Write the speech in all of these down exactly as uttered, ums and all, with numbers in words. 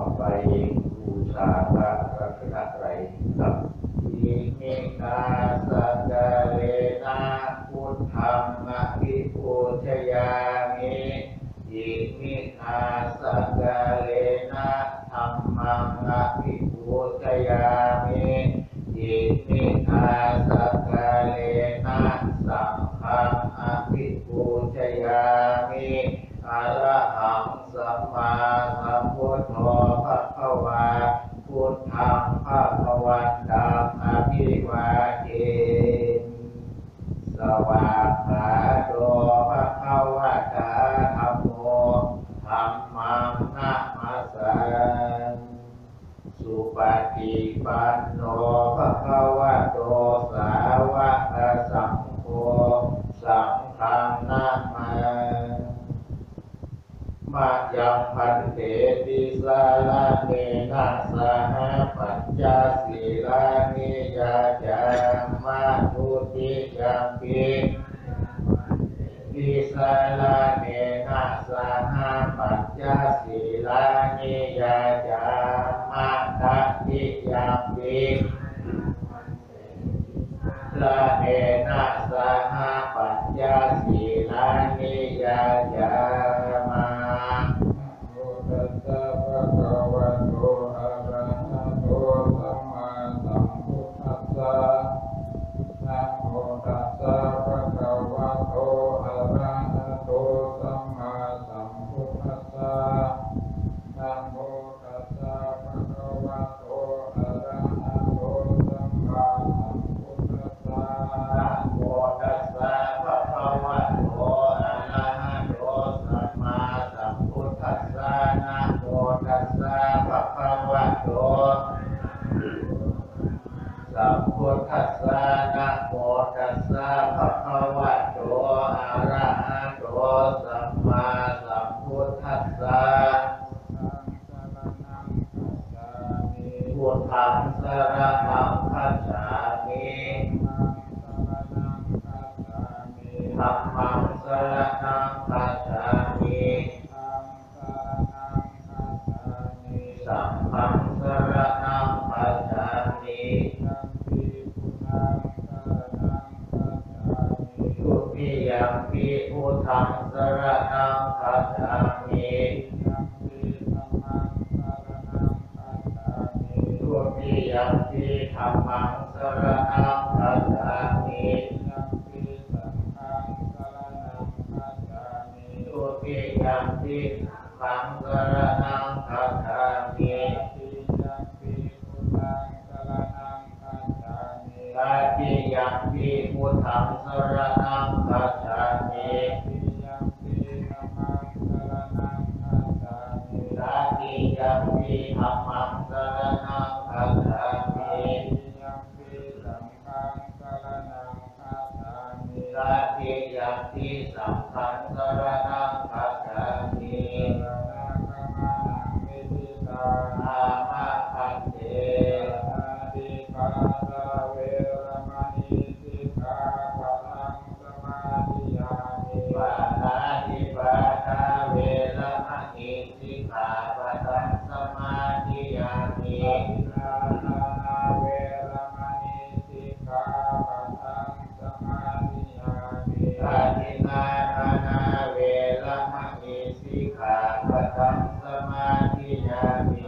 ไปบูชาพระรัตนตรัยครับอิมินาสกะเลนะพุทธังอะภิปูชยามิอิมินาสกะเลนะธัมมังอะภิปูชยามิอิมินาสกะเลนะสังฆังอะภิปูชยามิอะระหังสัมมาสัมพุทโธภะคะวาพุทธังภะคะวันตังอะภิวาเทสวากขาโตภะคะวะตาธัมโมธัมมังนะมัสสามิสุปฏิปันโนภะคะวะโตสาวกสังโฆสังฆังนะมามายังพันเตติสาราเนนะสหปัญจศีลานิยาจามาทุติยังปิติสาราเนนะสหปัญจศีลานิยาจามาทัตติยังปิลาเนนะสหปัญจศีลานิยาจามาตัสสะภะคะวะโตอะระหะโตสัมมาสัมพุทธัสสะนะโมตัสสะภะคะวะโตอะระหะโตสัมมาสัมพุทธัสสะนะโมตัสสะภะคะวะโตอะระหะโตสัมมาสัมพุทธัสสะนะโมตัสสะภะคะวะโตอะระหะโตสัมมาสัมพุทธัสสะนะโมตัสสะภะคะวะโตสัมพุทธัสสะนะโมตัสสะภะคะวะโตอะระหะโตสัมมาสัมพุทธัสสะพุทธังสรณังคัจฉามิธัมมังสรณังคัจฉามิสังฆังสรณังคัจฉามิทุติยัมปิพุทธังสรณังคัจฉามิทุติยัมปิธัมมังสรณังคัจฉามิทุติยัมปิสังฆังสรณังคัจฉามิตติยัมปิพุทธังสรณังคัจฉามิตติยัมปิธัมมังสรณังคัจฉามิตติยัมปิสังฆังสรณังคัจฉามิอามะคันเตปานาติปาตาเวรมณีสิกขาปะทังสมาธิยามิอาทินนาทานาเวรมณีสิกขาปะทังสมาธิยามิ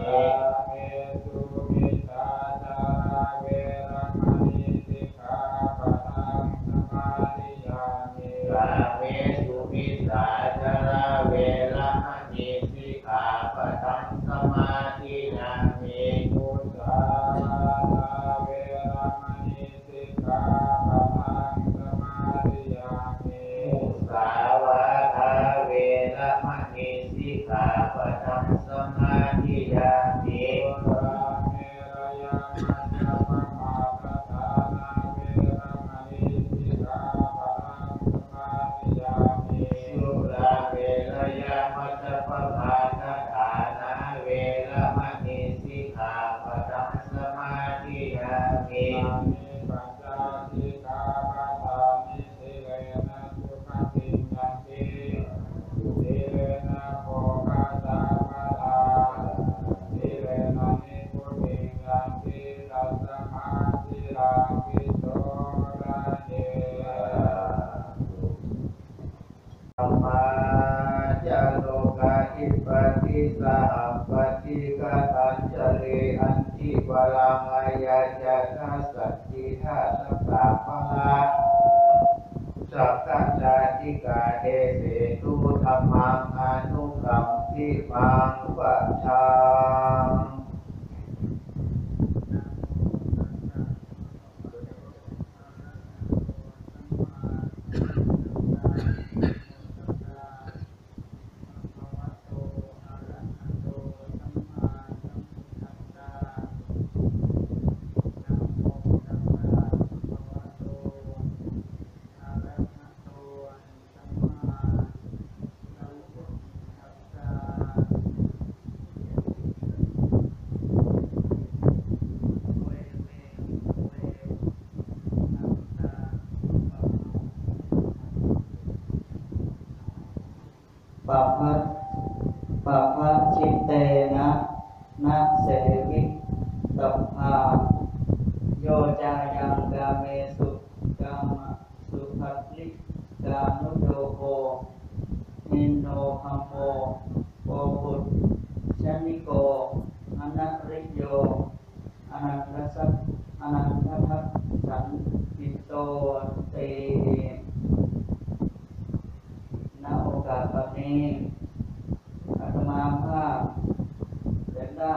กาเมสุมิสาจาราเวรมณีสิกขาปะทังสมาธิยามิมุสาวาทาเวรมณีสิกขาปะทังสมาธิยามิมุสาวาทาเวรมณีสิกขาปะทังสมาธิยามิสุราเวรยามัจจปภาทฐานาเวรมณีสิกขาปะทังสมาธิยามิเติกาตัญจเลอันติวลังอายาจานาสัจจิธาสัพพะพละสัพพัญญาติกาเดเสตุธรรมังอนุกัมปิมังปัจฉาปัพพะปัพพะชิตเตนะนะเสวิตัพพาโยจายังกาเมสุกามสุภัตลิกานุโยโกมินโนคัมโมโกปุตชนิโกอนัริโยอนันทสัพอนันททัพสันติโตเตณโอกาสบัดนี้อาตมาภาพจะได้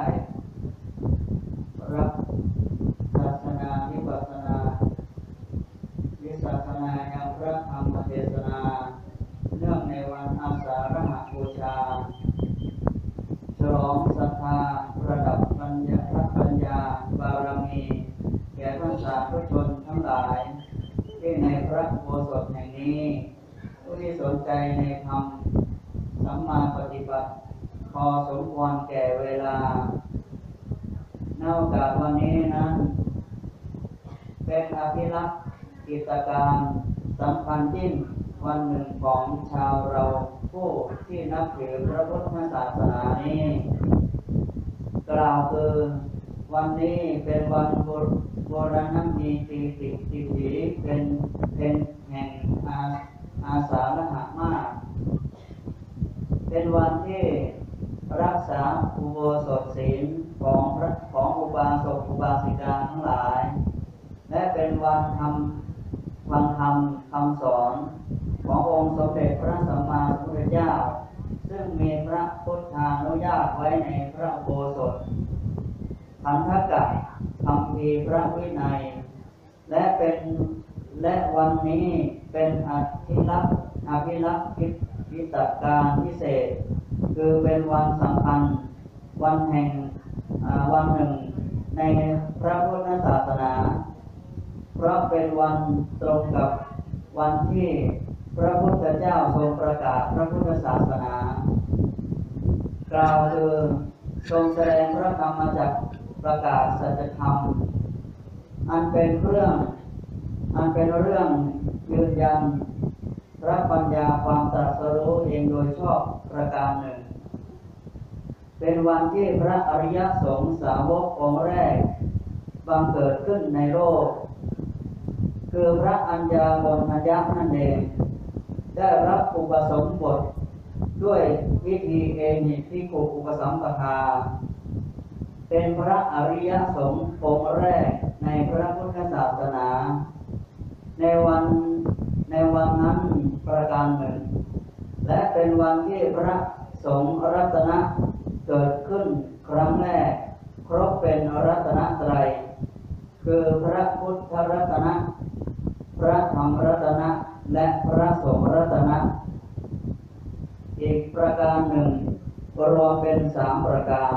รับศาสนาวิปัสสนาวิศาสนายังพระธรรมเทศนาเนื่องในวันอาสาฬหบูชาฉลองศรัทธาประดับปัญญาปัญญาบารมีแก่ท่านสาธุชนทั้งหลายที่ในพระอุโบสถแห่งนี้ผู้ที่สนใจในธรรมสัมมาปฏิบัติพอสมควรแก่เวลาในโอกาสวันนี้นั้นเป็นอภิรักษ์กิจการสำคัญยิ่งวันหนึ่งของชาวเราผู้ที่นับถือพระพุทธศาสนานี้กล่าวคือวันนี้เป็นวันโบราณมีติติติถีเป็นเป็นแห่งอาอาสาฬหมาสเป็นวันที่รักษาอุโบสถศีลของพระของอุบาสกอุบาสิกาทั้งหลายและเป็นวันทำวันธรรมคำสอนขององค์สมเด็จพระสัมมาสัมพุทธเจ้าซึ่งมีพระพุทธานุญาตไว้ในพระอุโบสถพันธกัปคัมภีร์พระวินัยและเป็นและวันนี้เป็นอภิรักษ์อภิรักษ์กิจการพิเศษคือเป็นวันสำคัญวันแห่งวันหนึ่งในพระพุทธศาสนาเพราะเป็นวันตรงกับวันที่พระพุทธเจ้าทรงประกาศพระพุทธศาสนากล่าวคือทรงแสดงพระธรรมจักรประกาศสัจธรรมอันเป็นเรื่องอันเป็นเรื่องยืนยันพระปัญญาความตรัสรู้เองโดยชอบประการหนึ่งเป็นวันที่พระอริยสงฆ์สาวกองค์แรกบังเกิดขึ้นในโลกคือพระอัญญาโกณทัญญะนั่นเองได้รับอุปสมบทด้วยวิธีเอหิภิกขุอุปสัมปทาเป็นพระอริยสงฆ์องค์แรกในพระพุทธศาสนาในวันในวันนั้นประการหนึ่งและเป็นวันที่พระสงฆ์รัตนะเกิดขึ้นครั้งแรกครบเป็นรัตนตรัยคือพระพุทธรัตนะพระธรรมรัตนะและพระสงฆ์รัตนะอีกประการหนึ่งรวมเป็นสามประการ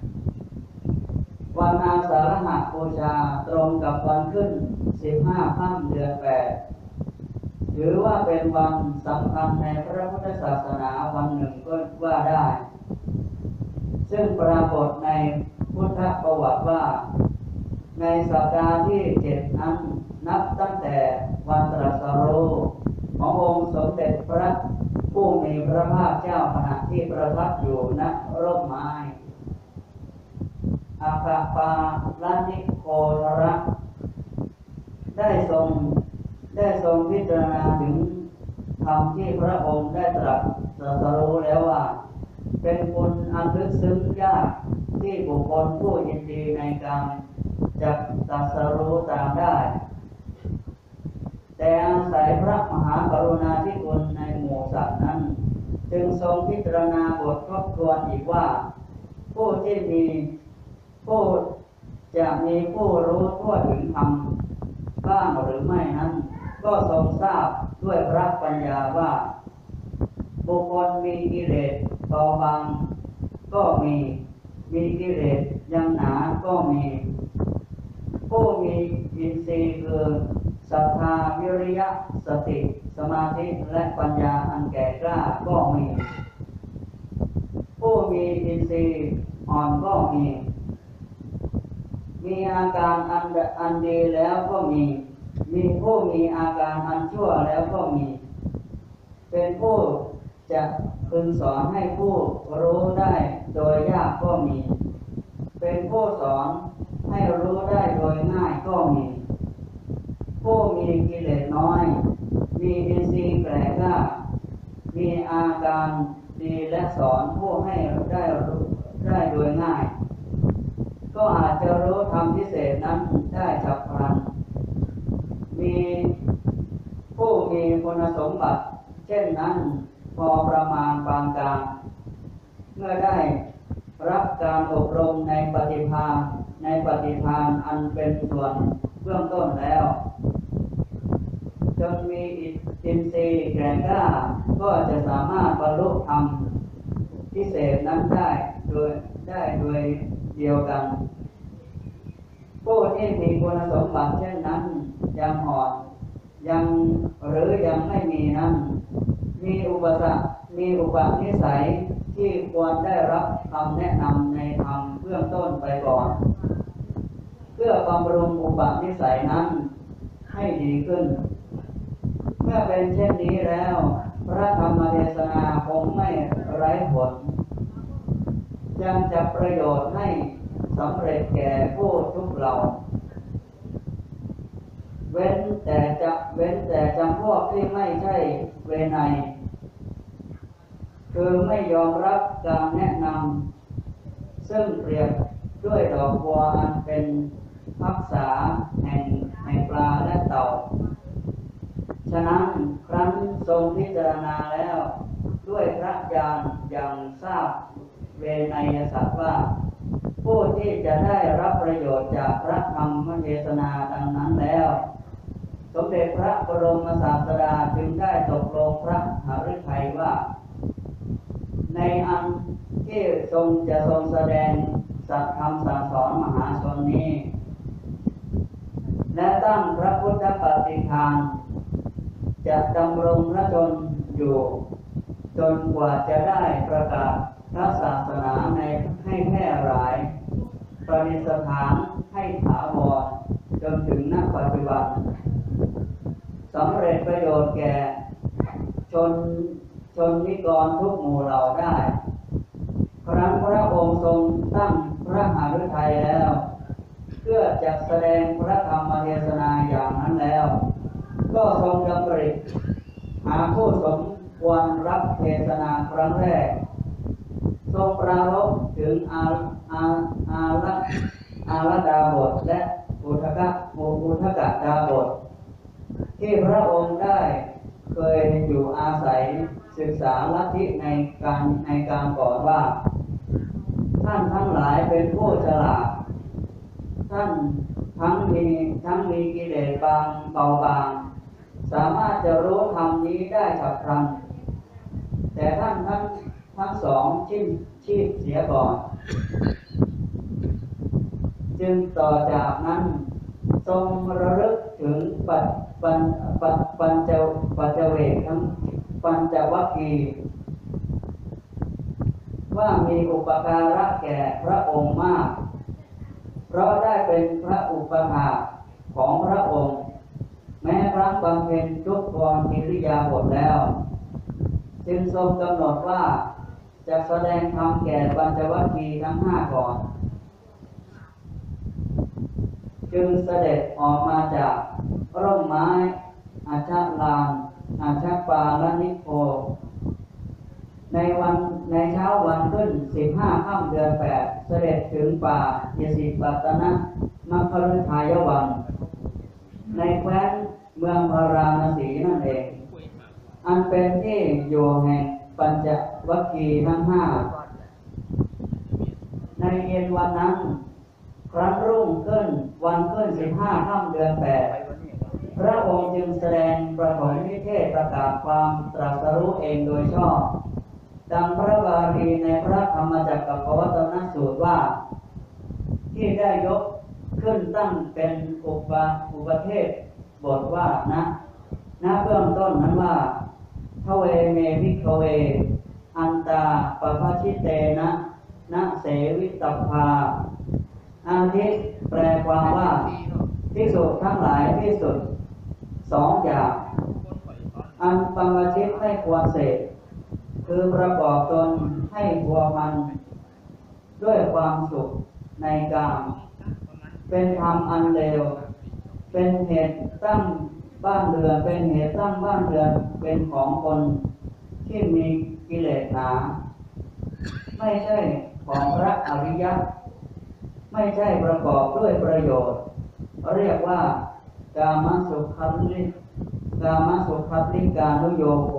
วันอาสาฬหบูชาตรงกับวันขึ้นสิบห้าค่ำเดือนแปดถือว่าเป็นวันสำคัญในพระพุทธศาสนาวันหนึ่งก็ว่าได้ซึ่งปรากฏในพุทธประวัติว่าในสัปดาห์ที่เจ็ดนั้นนับตั้งแต่วันตรัสรู้ขององค์สมเด็จพระผู้มีพระภาคเจ้าขณะที่ประทับอยู่ณร่มไม้อาคาปาลานิโคทระได้ทรงได้ทรงพิจารณาถึงธรรมที่พระองค์ได้ตรัสตรัสรู้แล้วว่าเป็นบุญอันลึกซึ้งยากที่บุคคลผู้ยินดีในการจักตรัสรู้ตามได้แต่อาศัยพระมหากรุณาธิคุณในหมู่สัตว์นั้นจึงทรงพิจารณาบททบทวนอีกว่าผู้ที่มีผู้จะมีผู้รู้ทั่วถึงธรรมบ้างหรือไม่นั้นก็ทรงทราบด้วยพระปัญญาว่าบุคคลมีกิเลสเบาบางก็มีมีกิเลสยังหนาก็มีผู้มีอินทรีย์คือศรัทธาวิริยะสติสมาธิและปัญญาอันแก่กล้าก็มีผู้มีอินทรีย์อ่อนก็มีมีอาการอันอันดีแล้วก็มีมีผู้มีอาการอันชั่วแล้วก็มีเป็นผู้จะพึงสอนให้ผู้รู้ได้โดยยากก็มีเป็นผู้สอนให้รู้ได้โดยง่ายก็มีผู้มีกิเลสน้อยมีอินทรีย์แก่กล้ามีอาการดีและสอนผู้ให้ได้รู้ได้โดยง่ายก็อาจจะรู้ธรรมพิเศษนั้นได้ฉับพลันมีผู้มีคุณสมบัติเช่นนั้นพอประมาณปานกลางเมื่อได้รับการอบรมในปฏิภาณในปฏิภาณอันเป็นส่วนเบื้องต้นแล้วจนมีอินทรีย์แก่กล้าก็จะสามารถบรรลุธรรมพิเศษนั้นได้โดยได้โดยเดียวกันผู้ที่มีคุณสมบัติเช่นนั้นยังอ่อนยังหรือยังไม่มีนั้นมีอุปสรรคมีอุปนิสัยที่ควรได้รับคำแนะนำในธรรมเบื้องต้นไปก่อนเพื่อบำรุงอุปนิสัยนั้นให้ดีขึ้นเมื่อเป็นเช่นนี้แล้วพระธรรมเทศนาคงไม่ไร้ผลยังจะประโยชน์ให้สำเร็จแก่ผู้ทุกเหล่าเว้นแต่จะเว้นแต่จำพวกที่ไม่ใช่เวไนยคือไม่ยอมรับการแนะนำซึ่งเปรียบด้วยดอกบัวอันเป็นภักษาแห่งแห่งปลาและเต่าฉะนั้นครั้นทรงพิจารณาแล้วด้วยพระญาณอย่างทราบเวไนยสัจว่าผู้ที่จะได้รับประโยชน์จากพระธรรมเทศนาดังนั้นแล้วสมเด็จพระบรมศาสดาจึงได้ตกลงพระหฤทัยว่าในอันที่ทรงจะทรงแสดงสัจธรรมสั่งสอนมหาชนนี้และตั้งพระพุทธปฏิภาณจะดำรงพระชนอยู่จนกว่าจะได้ประกาศพระศาสนาในให้แพร่หลายประดิษฐานให้ถาวรจนถึงณปัจจุบันสำเร็จประโยชน์แก่ชนชนนิกรทุกหมู่เหล่าได้ครั้นพระองค์ทรงตั้งพระหฤทัยแล้วเพื่อจะแสดงพระธรรมเทศนาอย่างนั้นแล้วก็ทรงดำริหาผู้สมควรรับเทศนาครั้งแรกทรงปรารภถึงอาอาอาลัอาลดาบทและอุทกะอุทกะดาบทที่พระองค์ได้เคยอยู่อาศัยศึกษาลัทธิในการในการก่อนว่าท่านทั้งหลายเป็นผู้ฉลาดท่านทั้งมีทั้งมีกิเลสบางเบาบางสามารถจะรู้ธรรมนี้ได้ฉับพลันแต่ท่านทั้งทั้งสองชิ้นชีพเสียก่อนจึงต่อจากนั้นทรงระลึกถึงปัจปัญปัจปัญจปัจเจเวกทั้งปัญจวัคคีย์ว่ามีอุปการะแก่พระองค์มากเพราะได้เป็นพระอุปถากของพระองค์แม้ครั้งบำเพ็ญทุกกรกิริยาบทแล้วจึงทรงกำหนดว่าจะแสดงธรรมแก่ปัญจวัคคีย์ทั้งห้าก่อนจึงเสด็จออกมาจากร่มไม้อาชาลานอาชาปาลนิโคในวันในเช้าวันขึ้นสิบห้าค่ำเดือนแปดเสด็จถึงป่าอิสิปตนมัคคฤทัยวันในแคว้นเมืองพาราณสีนั่นเองอันเป็นที่อยู่แห่งปัญจวัคคีย์ทั้งห้าในเย็นวันนั้นครั้นรุ่งขึ้นวันขึ้นสิบห้าค่ำเดือนแปดพระองค์จึงแสดงประถมนิเทศประกาศความตรัสรู้เองโดยชอบดังพระบาลีในพระธรรมจักรพวัตนสูตรว่าที่ได้ยกขึ้นตั้งเป็นอุปอุปเทศบทว่านะณเบื้องต้นนั้นว่าทเวเมภิกขเวอันตาปภชิเตนะนะเสวิตภาอาทิแปลความว่าภิกษุทั้งหลายที่สุดสองอย่างอันปภชิตไม่ควรเสพคือประกอบตนให้พัวมันด้วยความสุขในกามเป็นธรรมอันเลวเป็นเหตุตั้งบ้านเรือนเป็นเหตุตั้งบ้านเรือนเป็นของคนที่มีกิเลสหนาไม่ใช่ของพระอริยะไม่ใช่ประกอบด้วยประโยชน์เรียกว่ากามสุขัลลิกามสุขัลลิกานุโยโค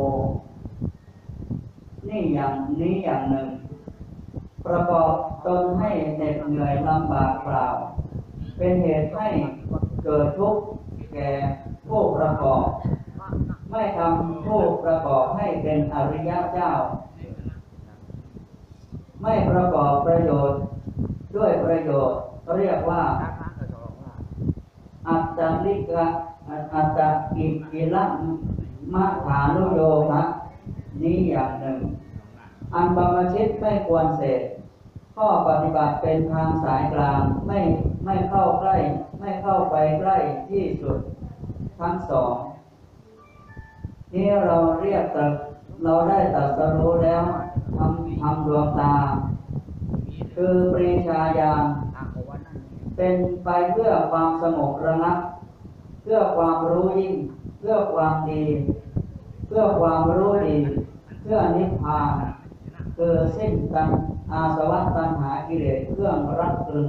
นี่อย่างนี้อย่างหนึ่งประกอบตนให้เหน็ดเหนื่อยลำบากเปล่าเป็นเหตุให้เกิดทุกข์แก่ผู้ประกอบไม่ทำผู้ประกอบให้เป็นอริยเจ้าไม่ประกอบประโยชน์ด้วยประโยชน์เรียกว่าอัตตลิกะอัตตกิกิละมะฐานุโยคะนี้อย่างหนึ่งอันบรรพชิตไม่ควรเสพข้อปฏิบัติเป็นทางสายกลางไม่ไม่เข้าใกล้ไม่เข้าไปใกล้ที่สุดทั้งสองนี้เราเรียกแต่เราได้ตรัสรู้แล้วทำทำดวงตาคือปริชาญาณเป็นไปเพื่อความสงบระงับเพื่อความรู้ยิ่งเพื่อความดีเพื่อความรู้ดีเพื่อนิพพานคือสิ้นตัณอาสวะตัณหากิเลสเครื่องรัดตรึง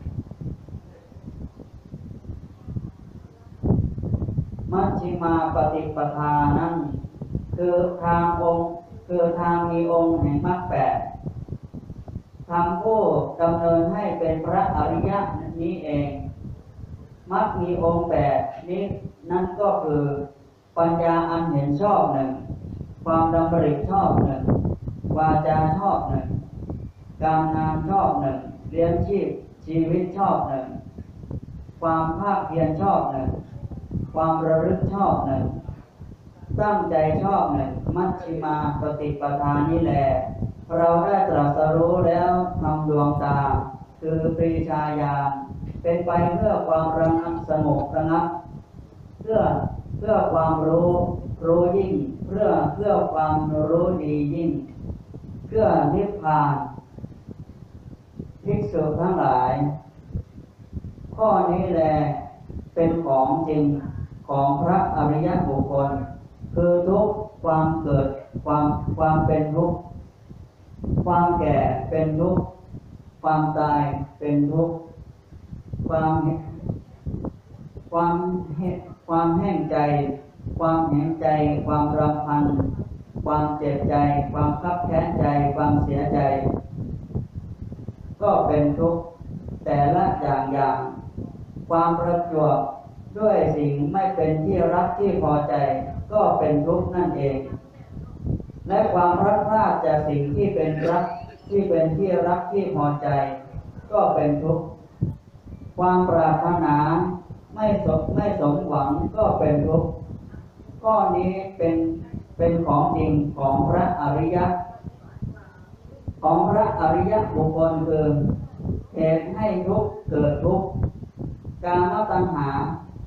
มัชฌิมาปฏิปทานั้นคือทางองค์คือทางมีองค์แห่งมรรคแปดทำผู้ดำเนินให้เป็นพระอริยะนี้เองมรรคมีองค์แปดนี้นั่นก็คือปัญญาอันเห็นชอบหนึ่งความดำริชอบหนึ่งวาจาชอบหนึ่งการงานชอบหนึ่งเลี้ยงชีพชีวิตชอบหนึ่งความภาคเพียรชอบหนึ่งความระลึกชอบหนึ่งตั้งใจชอบหนึ่งมัชฌิมาปฏิปทานี้แหละเราได้ตรัสรู้แล้วทำดวงตาคือปริชาญาณเป็นไปเพื่อความระงับสงบระงับเพื่อเพื่อความรู้รู้ยิ่งเพื่อเพื่อความรู้ดียิ่งเพื่อนิพพานภิกษุทั้งหลายข้อนี้แลเป็นของจริงของพระอริยบุคคลคือทุกข์ความเกิดความความเป็นทุกข์ความแก่เป็นทุกข์ความตายเป็นทุกข์ความความความแห้งใจความเห็นใจความรำพันความเจ็บใจความคับแค้นใจความเสียใจก็เป็นทุกข์แต่ละอย่างอย่างความประจวบด้วยสิ่งไม่เป็นที่รักที่พอใจก็เป็นทุกข์นั่นเองและความพลัดพรากจากสิ่งที่เป็นรักที่เป็นที่รักที่พอใจก็เป็นทุกข์ความปรารถนาไม่สมไม่สมหวังก็เป็นทุกข์ข้อนี้เป็นเป็นของจริงของพระอริยะของพระอริยบุคคลคือเหตุให้ทุกข์เกิดทุกข์กามตัณหา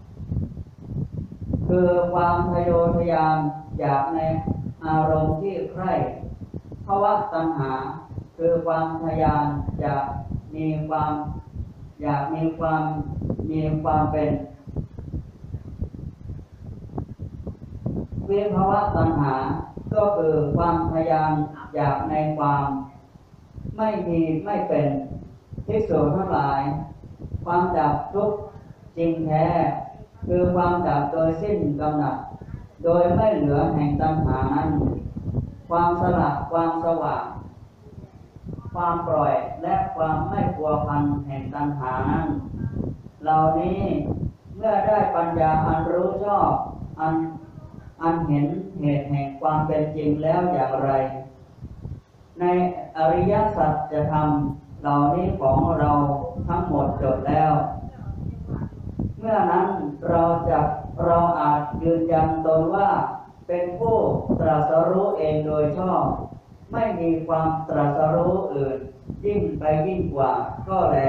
คือความทะเยอทะยานอยากในอารมณ์ที่ใคร่ภวตัณหาคือความทะยานอยากมีความอยากมีความมีความเป็นวิภวตัณหาก็ก็คือความทะยานอยากในความไม่มีไม่เป็นภิกษุทั้งหลายความดับทุกข์จริงแท้คือความดับโดยสิ้นกำหนัดโดยไม่เหลือแห่งตัณหานั้นความสละความสว่างความปล่อยและความไม่พัวพันแห่งตัณหานั้นเหล่านี้เมื่อได้ปัญญาอันรู้ชอบอันอันเห็นเหตุแห่งความเป็นจริงแล้วอย่างไรในอริยสัจธรรมเหล่านี้ของเราทั้งหมดจบแล้วเมื่อนั้นเราจะเราอาจยืนยันตนว่าเป็นผู้ตรัสรู้เองโดยชอบไม่มีความตรัสรู้อื่นยิ่งไปยิ่งกว่าก็แล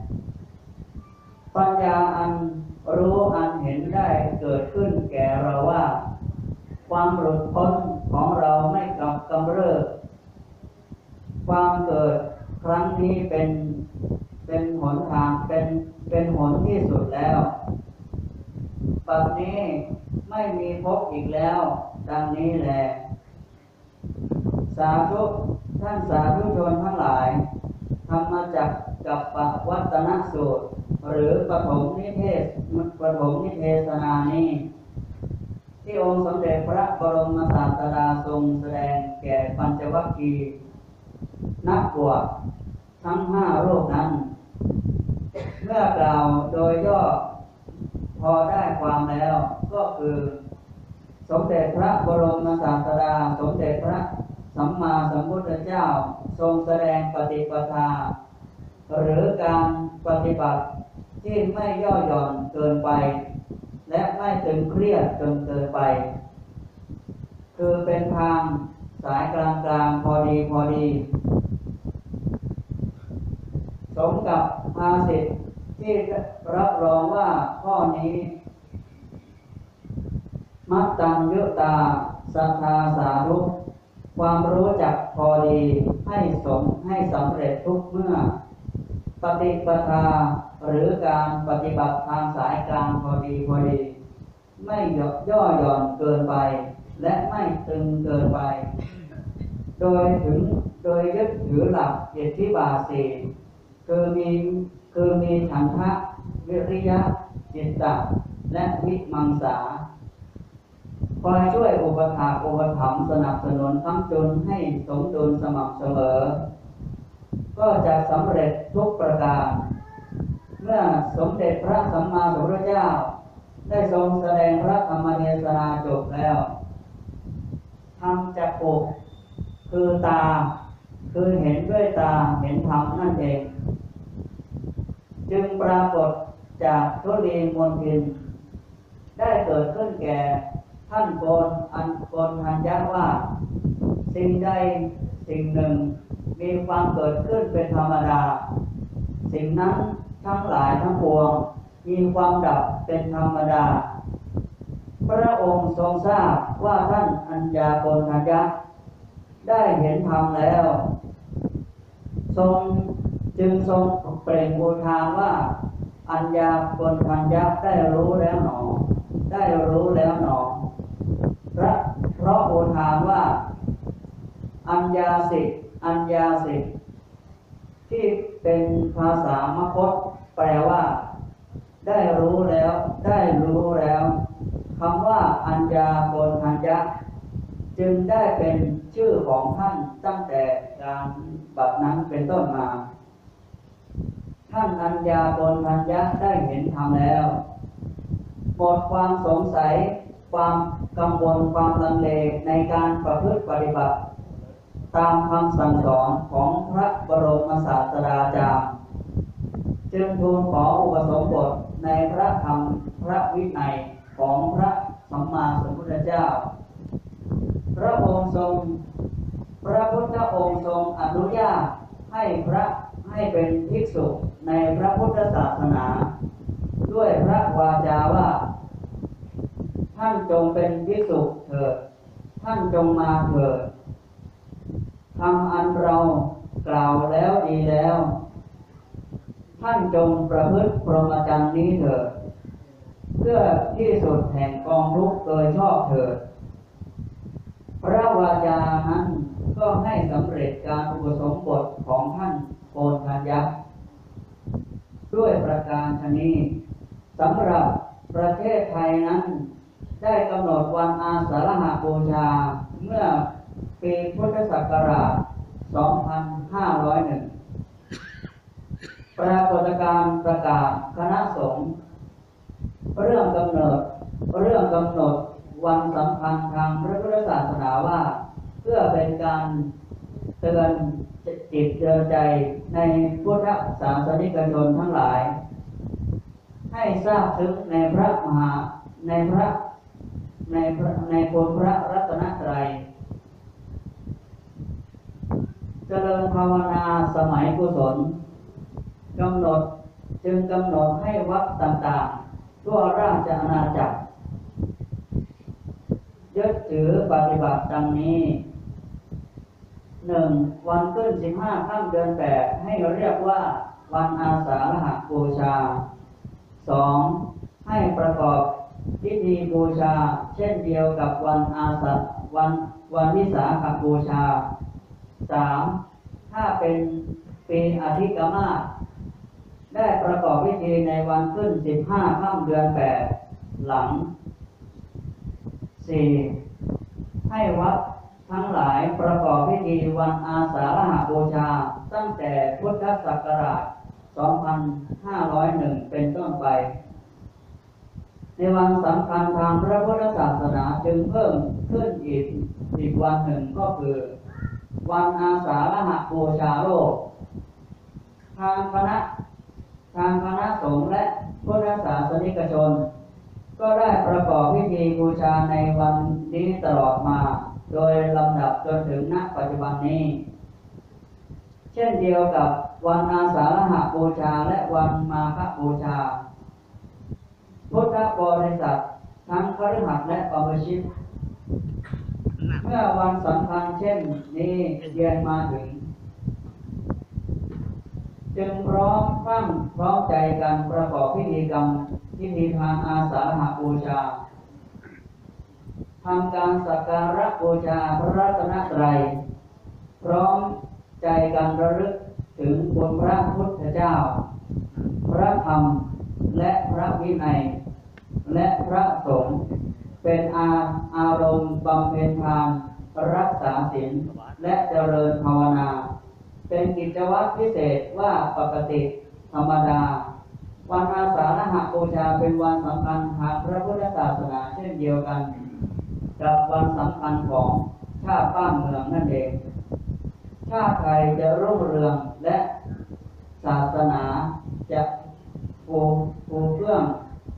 ปัญญาอันรู้อันเห็นได้เกิดขึ้นแก่เราว่าความหลุดพ้นของเราไม่กลับกำเริบความเกิดครั้งนี้เป็นเป็นหนทางเป็นเป็นหนที่สุดแล้วปัจจุบันนี้ไม่มีภพอีกแล้วดังนี้แลสาธุท่านสาธุชนทั้งหลายธรรมจักรกับปวัตตนสูตรหรือปฐมนิเทศปฐมนิเทศนานี้ที่องค์สมเด็จพระบรมศาสดาทรงแสดงแก่ปัญจวัคคีย์นักบวชทั้งห้ารูปนั้นเมื่อกล่าวโดยย่อพอได้ความแล้วก็คือสมเด็จพระบรมศาสดาสมเด็จพระสัมมาสัมพุทธเจ้าทรงแสดงปฏิปทาหรือการปฏิบัติที่ไม่ย่อหย่อนเกินไปและไม่ตึงเครียดจนเกินไปคือเป็นทางสายกลางกลางพอดีพอดีสมกับภาษิตที่รับรองว่าข้อนี้มัตตัญญุตาสัทธาสาธุความรู้จักพอดีให้สมให้สำเร็จทุกเมื่อปฏิปทาหรือการปฏิบัติทางสายกลางพอดีพอดีไม่ย่อหย่อนเกินไปและไม่ตึงเกินไปโดยถึงโดยยึดถือหลักอิทธิบาทสี่คือมีคือมีฉันทะวิริยะจิตตะและวิมังสาคอยช่วยอุปถากอุปถัมภ์สนับสนุนค้ำจุนให้สมดุลสม่ำเสมอก็จะสำเร็จทุกประการเมื่อสมเด็จพระสัมมาสัมพุทธเจ้าได้ทรงแสดงพระธรรมเทศนาจบแล้วธรรมจักขุคือตาคือเห็นด้วยตาเห็นธรรมนั่นเองจึงปรากฏจากทุลีมนทินได้เกิดขึ้นแก่ท่านโกนอันโกนทัญญะว่าสิ่งใดสิ่งหนึ่งมีความเกิดขึ้นเป็นธรรมดาสิ่งนั้นทั้งหลายทั้งปวงมีความดับเป็นธรรมดาพระองค์ทรงทราบว่าท่านอัญญาโกนทัญญะได้เห็นธรรมแล้วทรงจึงทรงเปล่งบูชาว่าอัญญาโกนทัญญะได้รู้แล้วหนอได้รู้แล้วหนอพระเพราะบูชาว่าอัญญาสิกอัญญาสิกที่เป็นภาษามคธแปลว่าได้รู้แล้วได้รู้แล้วคำว่าอัญญาโกนทัญญะจึงได้เป็นชื่อของท่านตั้งแต่การบัดนั้นเป็นต้นมาท่านอัญญาโกนทัญญะได้เห็นธรรมแล้วหมดความสงสัยความกังวลความลังเลในการประพฤติปฏิบัติตามคำสั่งสอนของพระบรมศาสดาจารย์จึงทูลขออุปสมบทในพระธรรมพระวินัยของพระสัมมาสัมพุทธเจ้าพระองค์ทรงพระพุทธองค์ทรงอนุญาตให้พระให้เป็นภิกษุในพระพุทธศาสนาด้วยพระวาจาว่าท่านจงเป็นภิกษุเถิดท่านจงมาเถิดทำอันเรากล่าวแล้วดีแล้วท่านจงประพฤติพรหมจรรย์นี้เถิดเพื่อที่สุดแห่งกองทุกข์โดยชอบเถิดพระวาจานั้นก็ให้สำเร็จการอุปสมบทของท่านโกณทัญญะด้วยประการชนี้สำหรับประเทศไทยนั้นได้กำหนดวันอาสาฬหบูชาเมื่อปีพุทธศักราช สองพันห้าร้อยเอ็ด ปรากฏการณ์ประกาศคณะสงฆ์เรื่องกำเนิดเรื่องกำหนดวันสำคัญทางพระพุทธศาสนาว่าเพื่อเป็นการเตือนจิตเตือนใจในพุทธศาสนิกชนทั้งหลายให้ทราบถึงในพระมหาในพระในพระในคุณพระรัตนตรัยเจริญภาวนาสมัยกุศลกำหนดจึงกำหนดให้วัดต่างๆทั่วราชอาณาจักรยึดถือปฏิบัติดังนี้หนึ่งวันขึ้นสิบห้าค่ำเดือนแปดให้เรียกว่าวันอาสาฬหบูชาสองให้ประกอบพิธีบูชาเช่นเดียวกับวันอาสาวันวันวิสาขบูชาสามถ้าเป็นปีอธิกมาสได้ประกอบพิธีในวันขึ้นสิบห้าค่ำเดือนแปดหลังสี่ให้วัดทั้งหลายประกอบพิธีวันอาสาฬหบูชาตั้งแต่พุทธศักราช สองพันห้าร้อยเอ็ด เป็นต้นไปในวันสำคัญทางพระพุทธศาสนาจึงเพิ่มขึ้นอีกอีกวันหนึ่งก็คือวันอาสาฬหบูชาโลกทางคณะทางคณะสงฆ์และพุทธศาสนิกชนก็ได้ประกอบพิธีบูชาในวันนี้ตลอดมาโดยลำดับจนถึงณปัจจุบันนี้เช่นเดียวกับวันอาสาฬหบูชาและวันมาฆบูชาพุทธบริษัททั้งคฤหัสถ์และบรรพชิตเมื่อวันสำคัญเช่นนี้เยือนมาถึงจึงพร้อมตั้งพร้อมใจกันประกอบพิธีกรรมพิธีทางอาสาฬหบูชาทำการสักการะบูชาพระรัตนตรัยพร้อมใจกันระลึกถึงคุณพระพุทธเจ้าพระธรรมและพระวินัยและพระสงฆ์เป็นอาอารมณ์บำเพ็ญทานรักษาศีลและเจริญภาวนาเป็นกิจวัตรพิเศษว่าปกติธรรมดาวันอาสาฬหบูชาเป็นวันสำคัญทางพระพุทธศาสนาเช่นเดียวกันกับวันสำคัญของชาติบ้านเมืองนั่นเองชาติไทยจะรุ่งเรืองและศาสนาจะฟูฟูเฟื่อง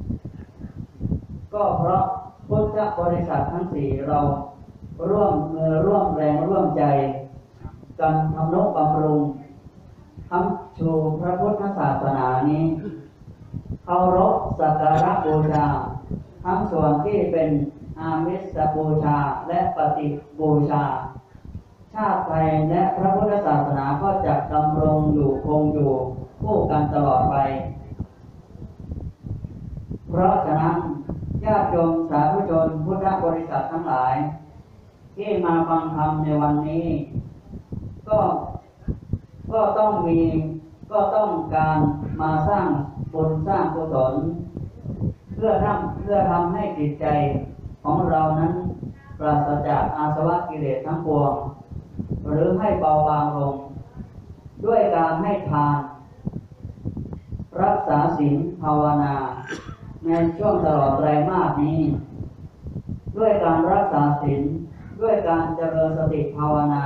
ก็เพราะพุทธบริษัททั้งสี่เราร่วมมือร่วมแรงร่วมใจกันทำนุบำรุงทำชูพระพุทธศาสนานี้เคารพสักการะบูชาทั้งส่วนที่เป็นอามิสบูชาและปฏิบูชาชาติไทยและพระพุทธศาสนาก็จะดำรงอยู่คงอยู่คู่กันตลอดไปเพราะฉะนั้นญาติโยมสาธุชนพุทธบริษัททั้งหลายที่มาฟังธรรมในวันนี้ก็ก็ต้องมีก็ต้องการมาสร้างบุญสร้างกุศลเพื่อทำเพื่อทำให้จิตใจของเรานั้นปราศจากอาสวะกิเลสทั้งปวงหรือให้เบาบางลงด้วยการให้ทานรักษาศีลภาวนาในช่วงตลอดไตรมาสนี้ด้วยการรักษาศีลด้วยการเจริญสติภาวนา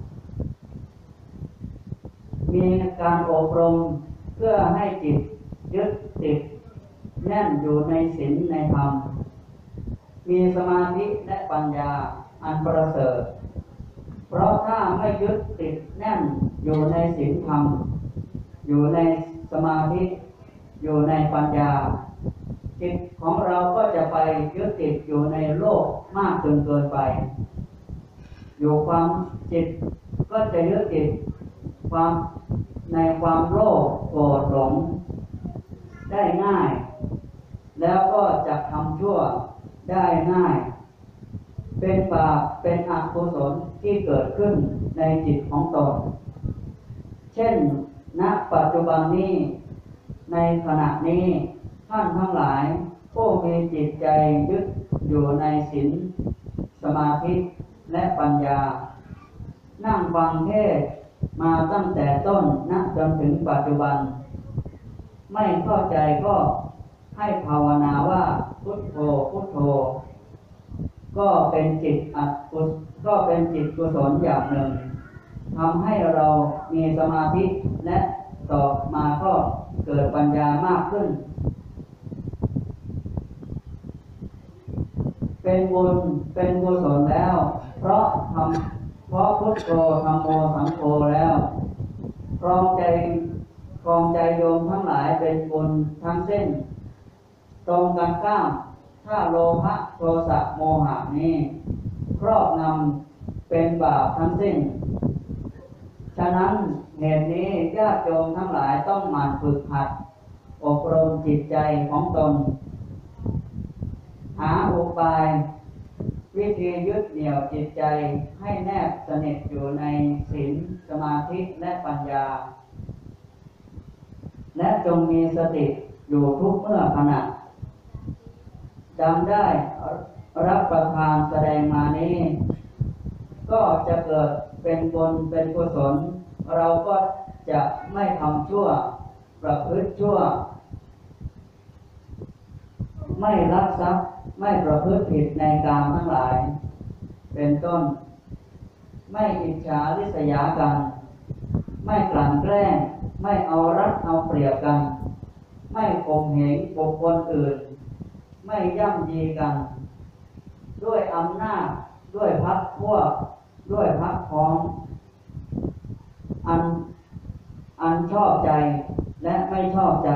มีการอบรมเพื่อให้จิตยึดติดแน่นอยู่ในศีลในธรรมมีสมาธิและปัญญาอันประเสริฐเพราะถ้าไม่ยึดติดแน่นอยู่ในศีลธรรมอยู่ในสมาธิอยู่ในปัญญาจิตของเราก็จะไปยึดติดอยู่ในโลกมากจนเกินไปอยู่ความจิตก็จะยึดติดความในความโลภโกรธหลงได้ง่ายแล้วก็จะทำชั่วได้ง่ายเป็นบาปเป็นอกุศลที่เกิดขึ้นในจิตของตนเช่นณปัจจุบันนี้ในขณะนี้ท่านทั้งหลายผู้มีจิตใจยึดอยู่ในศีลสมาธิและปัญญานั่งฟังเทศน์มาตั้งแต่ต้นณจนถึงปัจจุบันไม่เข้าใจก็ให้ภาวนาว่าพุทโธพุทโธก็เป็นจิตอัตกุศก็เป็นจิตกุศลอย่างหนึ่งทำให้เรามีสมาธิและต่อมาก็เกิดปัญญามากขึ้นเป็นบุญเป็นกุศลแล้วเพราะทำเพราะพุทโธธัมโมสังโฆแล้วครองใจครองใจโยมทั้งหลายเป็นบุญทั้งสิ้นตรงกันข้ามถ้าโลภะโทสะโมหะนี้ครอบงำเป็นบาปทั้งสิ้นฉะนั้นเหตุนี้ญาติโยมทั้งหลายต้องหมั่นฝึกหัดอบรมจิตใจของตนหาอุบายวิธียึดเหนี่ยวจิตใจให้แนบสนิทอยู่ในศีลสมาธิและปัญญาและจงมีสติอยู่ทุกเมื่อขณะจำได้รับประทานแสดงมานี้ก็จะเกิดเป็นบุญเป็นกุศลเราก็จะไม่ทำชั่วประพฤติชั่วไม่ลักทรัพย์ไม่ประพฤติผิดในกามทั้งหลายเป็นต้นไม่อิจฉาริษยากันไม่กลั่นแกล้งไม่เอารัดเอาเปรียบกันไม่ข่มเหงบุคคลอื่นไม่ย่ำยีกันด้วยอำนาจด้วยพรรคพวกด้วยพรรคพ้องอันอันชอบใจและไม่ชอบใจ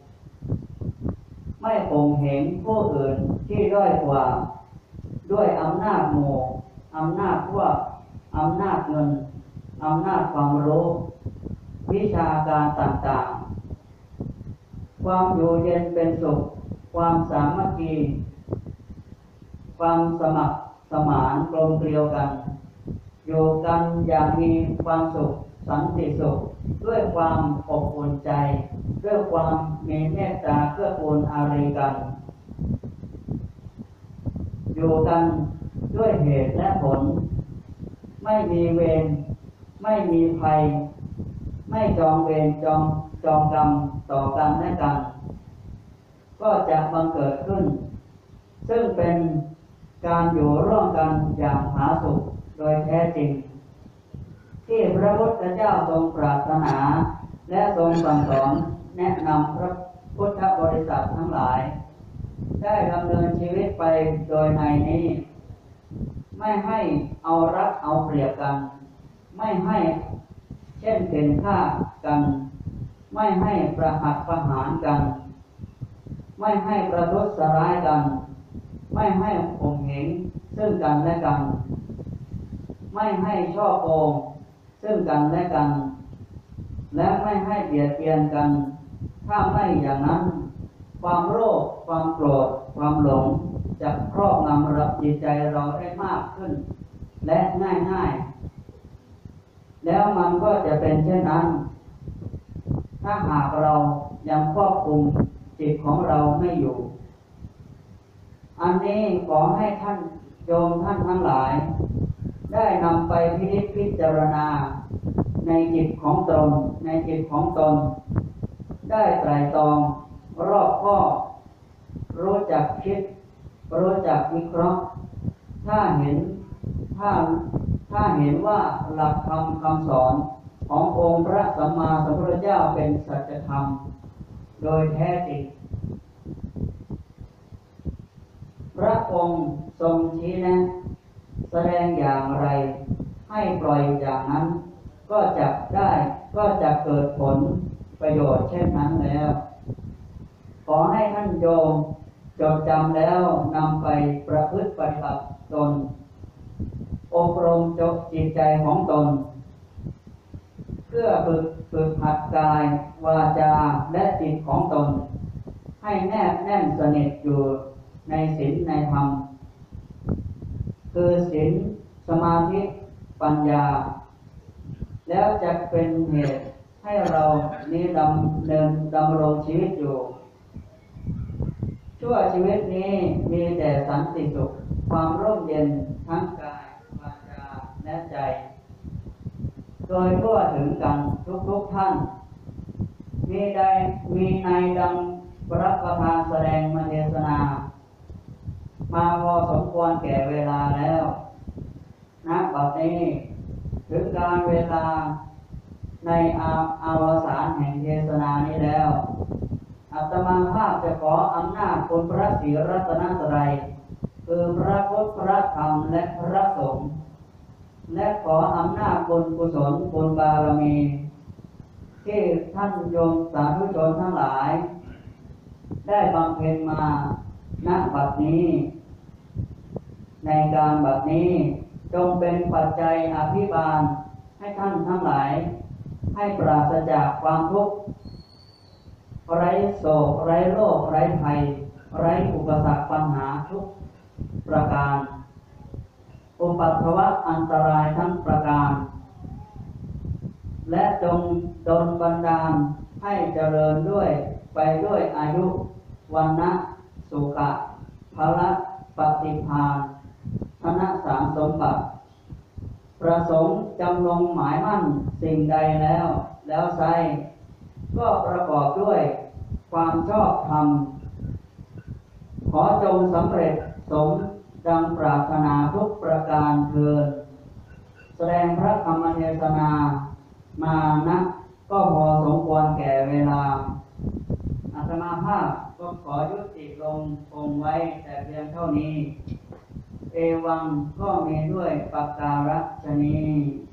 ไม่ข่มเหงผู้อื่นที่ด้อยกว่าด้วยอำนาจหมู่อำนาจพวกอำนาจเงินอำนาจความรู้วิชาการต่างๆความอยู่เย็นเป็นสุขความสามัคคีความสมัครสมานกลมเกลียวกันอยู่กันอย่างมีความสุขสันติสุขด้วยความอบอุ่นใจด้วยความมีเมตตาเกื้อกูลอารีกันอยู่กันด้วยเหตุและผลไม่มีเวรไม่มีภัยไม่จองเวรจองจองกรรมต่อกันและกันก็จะบังเกิดขึ้นซึ่งเป็นการอยู่ร่วมกันอย่างผาสุกโดยแท้จริงที่พระพุทธเจ้าทรงปรารถนาและทรงสั่งสอนแนะนำพระพุทธบริษัททั้งหลายได้ดำเนินชีวิตไปโดยในนี้ไม่ให้เอารัดเอาเปรียบกันไม่ให้เช่นเข็นฆ่ากันไม่ให้ประหัตประหารกันไม่ให้ประทุษร้ายกันไม่ให้ข่มเหงซึ่งกันและกันไม่ให้ช่อโกงซึ่งกันและกันและไม่ให้เบียดเบียนกันถ้าไม่อย่างนั้นความโลภความโกรธความหลงจะครอบงำรับจิตใจเราได้มากขึ้นและง่ายๆแล้วมันก็จะเป็นเช่นนั้นถ้าหากเรายังควบคุมจิตของเราไม่อยู่อันนี้ขอให้ท่านโยมท่านทั้งหลายได้นำไปพินิจพิจารณาในจิตของตนในจิตของตนได้ไตร่ตรองรอบคอบรู้จักคิดรู้จักวิเคราะห์ถ้าเห็นถ้าถ้าเห็นว่าหลักธรรมคำสอนขององค์พระสัมมาสัมพุทธเจ้าเป็นสัจธรรมโดยแท้จริงพระองค์ทรงชี้แนะแสดงอย่างไรให้ปล่อยอย่างนั้นก็จะได้ก็จะเกิดผลประโยชน์เช่นนั้นแล้วขอให้ท่านโยมจดจำแล้วนำไปประพฤติปฏิบัติตนอบรมจบจิตใจของตนเพื่อฝึกฝึกหัดกายวาจาและจิตของตนให้แนบแน่นสนิทอยู่ในศีลในธรรมคือศีลสมาธิปัญญาแล้วจะเป็นเหตุให้เรานี้ดำเนินดำรงชีวิตอยู่ชั่วชีวิตนี้มีแต่สันติสุขความร่มเย็นทั้งกายวาจาและใจโดยทั่วถึงกันทุกๆท่านมีใดมีในดังพระประธานแสดงมาเทศนามาพอสมควรแก่เวลาแล้วณบัดนี้ถึงการเวลาในอาอาวสานแห่งเทศนานี้แล้วอาตมาภาพจะขออำนาจคุณพระศรีรัตนตรัยคือพระพุทธพระธรรมและพระสงฆ์และขออำนาจบุญกุศลบุญบารมีที่ท่านโยมสาธุชนทั้งหลายได้บำเพ็ญมาณบัดนี้ในการบัดนี้จงเป็นปัจจัยอภิบาลให้ท่านทั้งหลายให้ปราศจากความทุกข์ไร้โศกไร้โรคไร้ภัยไร้อุปสรรคปัญหาทุกประการอุปัฏฐวะอันตรายทั้งประการและจงดลบันดาลให้เจริญด้วยไปด้วยอายุวันนะสุขะพละปฏิภาณธนสารสมบัติประสงค์จำลงหมายมั่นสิ่งใดแล้วแล้วไซก็ประกอบด้วยความชอบธรรมขอจงสำเร็จสมดังปรารถนาทุกประการเถิดแสดงพระธรรมเทศนามานะก็พอสมควรแก่เวลาอาตมาภาพก็ขอยุติลงคงไว้แต่เพียงเท่านี้เอวังก็มีด้วยปักการะชนี